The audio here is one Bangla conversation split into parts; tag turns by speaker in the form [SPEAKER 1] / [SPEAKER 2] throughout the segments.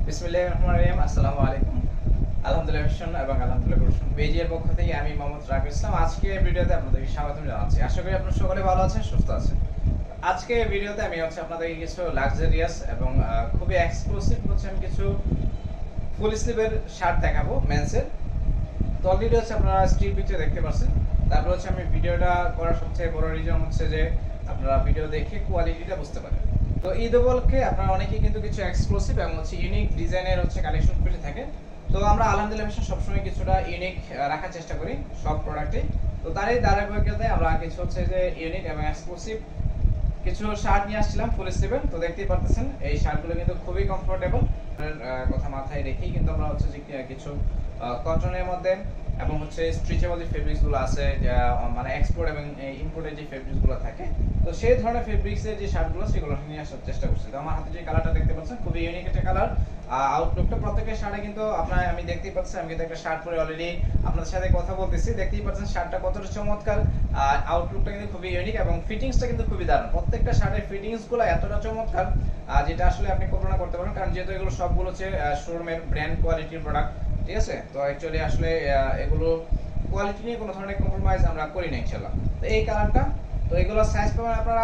[SPEAKER 1] বিসমিল্লাহির রহমানির রহিম। আসসালামু আলাইকুম। আলহামদুলিল্লাহ ভীষণ এবং আলহামদুলিল্লাহ ভীষণ পেজের পক্ষ থেকে আমি মোহাম্মদ রাকিব ইসলাম আজকে ভিডিওতে আপনাদেরকে স্বাগতম জানাচ্ছি। আশা করি আপনারা সকলে ভালো আছেন, সুস্থ আছেন। আজকে ভিডিওতে আমি আপনাদেরকে কিছু লাক্সারিয়াস এবং খুবই এক্সক্লুসিভ আমি কিছু ফুল স্লিভের শার্ট দেখাবো মেন্সের। তো অলরেডি আপনারা স্ক্রিন পিকচার দেখতে পাচ্ছেন। তারপর আমি ভিডিওটা করার সবচেয়ে বড় রিজন যে আপনারা ভিডিও দেখে কোয়ালিটিটা বুঝতে পারেন। তো ঈদ উপলক্ষে আপনারা অনেকেই কিন্তু কিছু এক্সক্লুসিভ এবং ইউনিক ডিজাইনের কালেকশন পেয়ে থাকেন। তো আমরা আলহামদুলিল্লাহ সবসময় কিছুটা ইউনিক রাখার চেষ্টা করি সব প্রোডাক্টে। তো তারই ধারাবাহিকতায় আমরা কিছু যে ইউনিক এবং এক্সক্লুসিভ কিছু শার্ট নিয়ে আসছিলাম ফুল স্লিভের। তো দেখতেই পারতেছেন এই শার্টগুলো কিন্তু খুবই কমফোর্টেবল। কথা মাথায় রেখেই কিন্তু আমরা যে কিছু কটনের মধ্যে এবং স্ট্রেচেবল যে ফেব্রিক্স গুলো আছে মানে এক্সপোর্ট এবং ইম্পোর্টের যে ফেব্রিক্স গুলো থাকে, তো সেই ধরনের ফেব্রিক্সের যে শার্টগুলো সেগুলো নিয়ে আসার চেষ্টা করছি। তো আমার হাতে যে কালারটা দেখতে পাচ্ছেন খুবই ইউনিক একটা কালার। আউটলুকটা প্রত্যেকটা শার্টে কিন্তু আমি দেখতেই পাচ্ছি, আমি কিন্তু একটা শার্ট পরে অলরেডি আপনাদের সাথে কথা বলতেছি। দেখতেই পাচ্ছেন শার্টটা কতটা চমৎকার। আউটলুকটা কিন্তু খুবই ইউনিক এবং ফিটিংসটা কিন্তু খুবই দারুণ। প্রত্যেকটা শার্টের ফিটিংস গুলো এতটা চমৎকার যেটা আসলে আপনি কল্পনা করতে পারেন, কারণ যেহেতু এগুলো সবগুলো শোরুমের ব্র্যান্ড কোয়ালিটির প্রোডাক্ট। ঠিক আছে, তো অ্যাকচুয়ালি আসলে এগুলো কোয়ালিটি নিয়ে কোনো ধরনের কম্প্রোমাইজ আমরা করি না ইনশাআল্লাহ। তো এই কালারটা, তো এগুলো সাইজ পাবেন আপনারা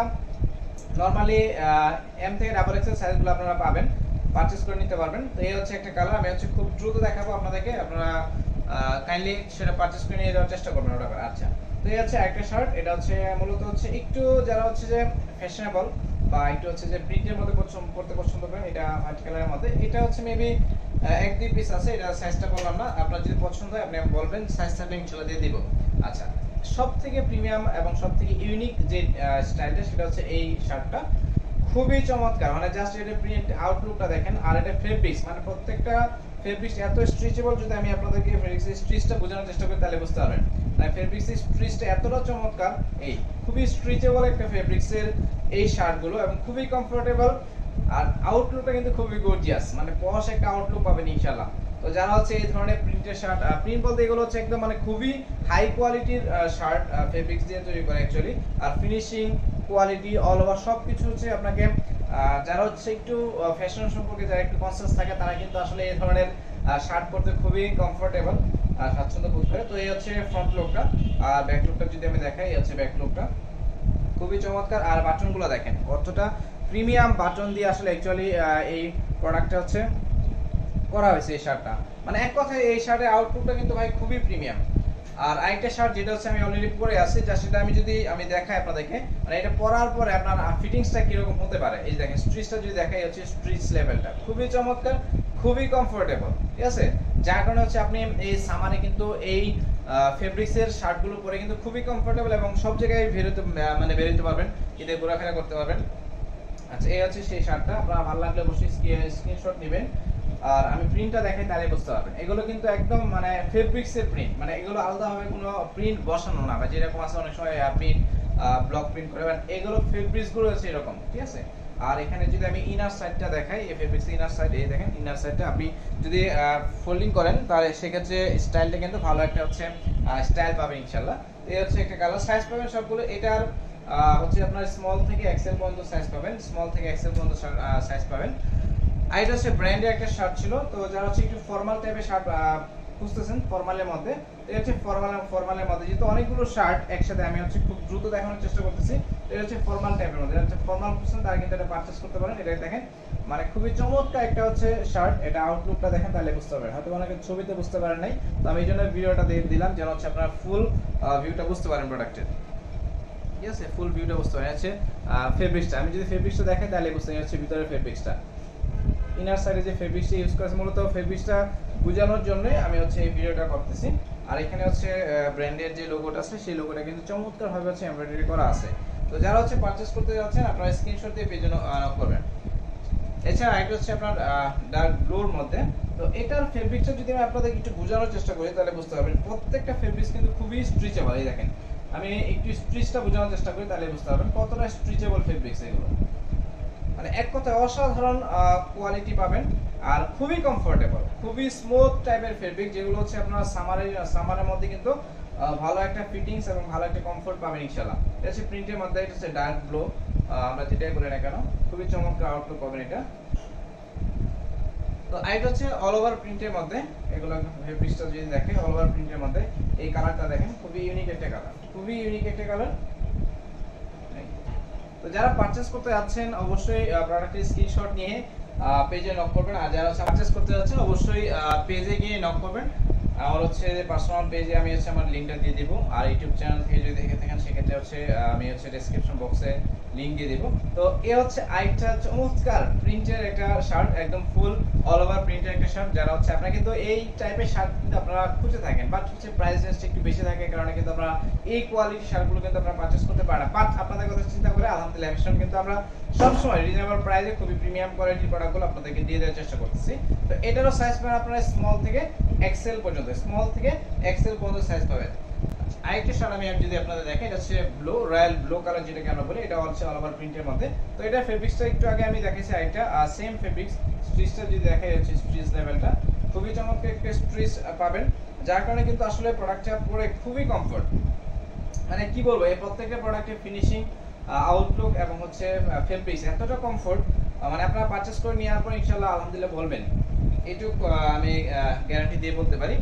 [SPEAKER 1] নরমালি এম থেকে ডাবল এক্সেল সাইজগুলো আপনারা পাবেন, পারচেজ করে নিতে পারবেন। তো এই একটা কালার, আমি খুব দ্রুত দেখাবো আপনাদেরকে, আপনারা কাইন্ডলি সেটা পারচেজ করে নিয়ে যাওয়ার চেষ্টা করবেন ওটা। আচ্ছা, তো এই একটা শার্ট, এটা মূলত একটু যারা যে ফ্যাশনেবল বা একটু যে প্রিন্টের মধ্যে পড়তে পছন্দ করেন, এটা হোয়াইট কালারের মধ্যে। এটা মেবি এক দুই পিস আছে, এটা সাইজটা বললাম না, আপনার যদি পছন্দ হয় আপনি বলবেন, সাইজ থাকলে ইনশাআল্লাহ দিয়ে দিব। আচ্ছা, সবথেকে প্রিমিয়াম এবং সবথেকে ইউনিক যে স্টাইলটা সেটা এই শার্টটা খুবই চমৎকার। মানে জাস্ট এটা প্রিন্ট আউটলুকটা দেখেন, আর এটা ফেব্রিক্স, মানে প্রত্যেকটা ফেব্রিক্স এত স্ট্রেচেবল। যদি আমি আপনাদেরকে ফেব্রিক্সের স্ট্রেচটা বোঝানোর চেষ্টা করি তাহলে বুঝতে পারবেন। মানে ফেব্রিক্সের স্ট্রেচটা এতটা চমৎকার, এই খুবই স্ট্রেচেবল একটা ফেব্রিক্সের এই শার্টগুলো এবং খুবই কমফোর্টেবল। আর আউটলুকটা কিন্তু খুবই গর্জিয়াস, মানে পশ একটা আউটলুক পাবেন ইনশাআল্লাহ। তো যারা এই ধরনের প্রিন্টের শার্ট, প্রিন্ট বলতে এগুলো একদম মানে খুবই হাই কোয়ালিটির শার্ট ফেব্রিক্স দিয়ে তৈরি করে অ্যাকচুয়ালি। আর ফিনিশিং কোয়ালিটি অল ওভার সবকিছু আপনাকে যারা একটু ফ্যাশন সম্পর্কে যারা একটু কনসিয়াস থাকে তারা কিন্তু আসলে এই ধরনের শার্ট পরতে খুবই কমফোর্টেবল আর স্বাচ্ছন্দ্য বোধ করে। তো এই ফ্রন্ট লুকটা, আর ব্যাক লুকটা যদি আমি দেখাই, এই ব্যাক লুকটা খুবই চমৎকার। আর বাটনগুলো দেখেন কতটা প্রিমিয়াম বাটন দিয়ে আসলে অ্যাকচুয়ালি এই প্রোডাক্টটা করা হয়েছে এই শার্টটা। মানে এক কথায় এই শার্টের আউটলুকটা কিন্তু ভাই খুবই প্রিমিয়াম। আর আরেকটা শার্ট যেটা আমি অলরেডি পরে আছি, যা সেটা আমি দেখাই আপনাদেরকে, মানে এটা পরার পরে আপনার ফিটিংসটা কিরকম হতে পারে। এই দেখেন স্ট্রিচটা যদি দেখাই, স্ট্রিচ লেভেলটা খুবই চমৎকার, খুবই কমফোর্টেবল। ঠিক আছে, যার কারণে আপনি এই সামারে কিন্তু এই ফেব্রিক্সের শার্টগুলো পরে কিন্তু খুবই কমফোর্টেবল এবং সব জায়গায় বেরোতে পারবেন, ঈদে ঘোরাফেরা করতে পারবেন। আচ্ছা, এই সেই শার্টটা। আপনারা ভালো লাগলে অবশ্যই স্ক্রিনশট নেবেন। আর আমি প্রিন্টটা দেখাই তাহলে বুঝতে পারবেন। এগুলো কিন্তু একদম মানে ফেব্রিক্সের প্রিন্ট, মানে এগুলো আলাদাভাবে কোনো প্রিন্ট বসানো না, বা যেরকম আছে অনেক সময় প্রিন্ট ব্লক প্রিন্ট করে, এগুলো ফেব্রিক্স গুলো এরকম। ঠিক আছে, আর এখানে যদি আমি ইনার সাইডটা দেখাই, এই ফেব্রিক্স ইনার সাইড, এই দেখেন ইনার সাইডটা আপনি যদি ফোল্ডিং করেন তাহলে সেক্ষেত্রে স্টাইলটা কিন্তু ভালো একটা স্টাইল পাবেন ইনশাআল্লাহ। এই একটা কালার, সাইজ পাবেন সবগুলো। এটার আপনার স্মল থেকে এক্সেল পর্যন্ত সাইজ পাবেন, স্মল থেকে এক্সেল পর্যন্ত সাইজ পাবেন। আর এটা ব্র্যান্ডের একটা শার্ট ছিল। তো যারা একটু ফর্মাল টাইপের শার্ট খুঁজতেছেন ফর্মালের মধ্যে, এটা ফর্মালের মধ্যে, যেহেতু অনেকগুলো শার্ট একসাথে আমি খুব দ্রুত দেখানোর চেষ্টা করতেছি। এটা ফর্মাল টাইপের মধ্যে, এটা ফর্মাল খুঁজছেন তারা কিন্তু এটা পারচেজ করতে পারেন। এটা দেখেন মানে খুবই চমৎকার একটা শার্ট। এটা আউটলুকটা দেখেন তাহলে বুঝতে পারবেন, হয়তো অনেকে ছবিতে বুঝতে পারেন নাই, তো আমি এই জন্য ভিডিওটা দিয়ে দিলাম যেন আপনারা ফুল ভিউটা বুঝতে পারেন প্রোডাক্টের। ঠিক আছে, ফুল ভিউটা বুঝতে পারেন। ফেব্রিক্সটা আমি যদি ফেব্রিক্সটা দেখাই তাহলে বুঝতে পারছেন ভিতরে ফেব্রিক্সটা, ইনার সাইডে যে ফেব্রিক্সটা ইউজ করেছে, মূলত ফেব্রিক্সটা বোঝানোর জন্য আমি এই ভিডিওটা করতেছি। আর এখানে ব্র্যান্ডের যে লোগোটা আছে সেই লোগোটা কিন্তু চমৎকার ভাবে এমব্রয়ডারি করা আছে। তো যারা পারচেজ করতে যাচ্ছেন আপনারা স্ক্রিনশট দিয়ে পেজে নক করবেন। এছাড়া একটা আপনার ডার্ক ব্লুর মধ্যে। তো এটার ফেব্রিক্সটা যদি আমি আপনাদের একটু বোঝানোর চেষ্টা করি তাহলে বুঝতে পারবেন, প্রত্যেকটা ফেব্রিক্স কিন্তু খুবই স্ট্রেচেবল। এই দেখেন আমি একটু স্ট্রিচটা বোঝানোর চেষ্টা করি তাহলে বুঝতে পারবেন কতটা স্ট্রেচেবল ফেব্রিক্স এগুলো। মানে এক কথায় অসাধারণ কোয়ালিটি পাবেন আর খুবই কমফোর্টেবল, খুবই স্মুথ টাইপের ফেব্রিক, যেগুলো আপনারা সামারের মধ্যে কিন্তু ভালো একটা ফিটিংস এবং ভালো একটা কমফোর্ট পাবেন ইনশাআল্লাহ। এটা প্রিন্টের মধ্যে, এটা ডার্ক ব্লু, আমরা যেটাই বলি না কেন খুবই চমৎকার আউটলুক পাবেন এটা। তো তো আরেকটা হচ্ছে অল ওভার প্রিন্টের মধ্যে, এগুলো ফেব্রিক্সটা যদি দেখেন অল ওভার প্রিন্টের মধ্যে এই কালারটা দেখেন, খুবই ইউনিক একটা কালার, খুবই ইউনিক একটা কালার। তো যারা পারচেজ করতে যাচ্ছেন অবশ্যই প্রোডাক্টের স্ক্রিনশট নিয়ে পেজে নক করবেন, আর যারা পারচেজ করতে যাচ্ছেন অবশ্যই পেজে গিয়ে নক করবেন। আমার হচ্ছে পার্সোনাল পেজে আমি হচ্ছে আমার লিংকটা দিয়ে দিব, আর ইউটিউব চ্যানেল থেকে যদি দেখে থাকেন সেক্ষেত্রে হচ্ছে আমি হচ্ছে ডেসক্রিপশন বক্সে লিংক দিয়ে দিব। তো এ হচ্ছে আরেকটা চমৎকার প্রিন্টের একটা শার্ট, একদম ফুল অল ওভার প্রিন্টের একটা শার্ট। যারা হচ্ছে আপনারা কিন্তু এই টাইপের শার্ট কিন্তু আপনারা খুঁজে থাকেন, বাট হচ্ছে প্রাইস রেঞ্জ একটু বেশি থাকে কারণে কিন্তু আপনারা এই কোয়ালিটির শার্টগুলো কিন্তু আপনারা পারচেজ করতে পারেন না। বাট আপনাদের কথা চিন্তা করে আলহামদুলিল্লাহ ভীষণ কিন্তু আমরা সবসময় রিজনেবল প্রাইসে খুবই প্রিমিয়াম কোয়ালিটির প্রোডাক্টগুলো আপনাদেরকে দিয়ে দেওয়ার চেষ্টা করতেছি। তো এটারও সাইজ পাবেন আপনারা স্মল থেকে এক্সেল পর্যন্ত, স্মল থেকে এক্সেল পর্যন্ত সাইজ পাবেন। আরেকটা শার্ট আমি যদি আপনাদের দেখাই, এটা হচ্ছে ব্লু, রয়্যাল ব্লু কালার যেটাকে আমরা বলি, এটা হচ্ছে অল ওভার প্রিন্টের মধ্যে। তো এটা ফেব্রিক্সটা একটু আগে আমি দেখাইছি, আরেকটা সেম ফেব্রিক্স, স্ট্রিচটা যদি দেখাই হচ্ছে স্ট্রিচ লেভেলটা খুবই চমৎকার একটা স্ট্রিচ পাবেন, যার কারণে কিন্তু আসলে প্রোডাক্টটা পরে খুবই কমফোর্ট। মানে কি বলবো, এই প্রত্যেকটা প্রোডাক্টের ফিনিশিং, আউটলুক এবং হচ্ছে ফেব্রিক্স এতটা কমফোর্ট, মানে আপনারা পারচেজ করে নেওয়ার পর ইনশাআল্লাহ আলহামদুলিল্লাহ বলবেন, এইটুকু আমি গ্যারান্টি দিয়ে বলতে পারি।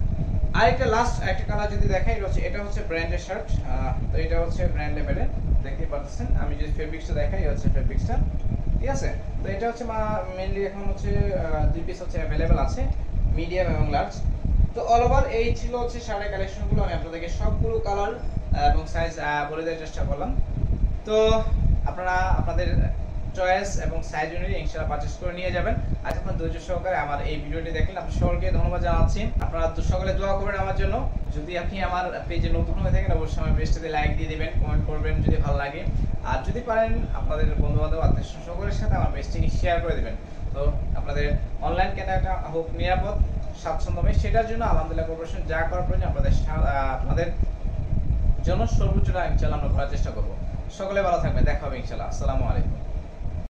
[SPEAKER 1] আরেকটা লাস্ট একটা কালার যদি দেখাই, এটা হচ্ছে ব্র্যান্ডের শার্ট। তো এটা হচ্ছে ব্র্যান্ড লেভেলের, দেখতে পাচ্ছেন। আমি যদি ফেব্রিক্সটা দেখাই, হচ্ছে ফেব্রিক্সটা, ঠিক আছে। তো এটা হচ্ছে মেইনলি এখন হচ্ছে 2 পিস হচ্ছে अवेलेबल আছে, মিডিয়াম এবং লার্জ। তো অল ওভার এই ছিল হচ্ছে শার্টের কালেকশনগুলো, আমি আপনাদেরকে সবগুলো কালার এবং সাইজ বলে দেওয়ার চেষ্টা করলাম। তো আপনারা আপনাদের চয়েস এবং সাইজ অনুযায়ী ইনশাআল্লাহ পারচেজ করে নিয়ে যাবেন। আর যখন ধৈর্য সহকারে আমার এই ভিডিওটি দেখলেন, আপনাদের সকলকে ধন্যবাদ জানাচ্ছি। আপনারা সকলে দোয়া করবেন আমার জন্য। যদি আপনি আমার পেজে নতুন হয়ে থাকেন অবশ্যই আমার পেজটাতে লাইক দিয়ে দিবেন, কমেন্ট করবেন যদি ভালো লাগে, আর যদি পারেন আপনাদের বন্ধু-বান্ধব আত্মীয় সকলের সাথে আমার পেজটিকে শেয়ার করে দিবেন। তো আপনাদের অনলাইন কেনাকাটা হোক নিরাপদ স্বাচ্ছন্দ্যময়, সেটার জন্য আলহামদুলিল্লাহ কর্পোরেশন যা করার প্রয়োজন আপনাদের জন্য সর্বোচ্চটা ইনশাআল্লাহ আমরা করার চেষ্টা করব। সকলে ভালো থাকবেন, দেখা হবে ইনশাআল্লাহ। আসসালামু আলাইকুম।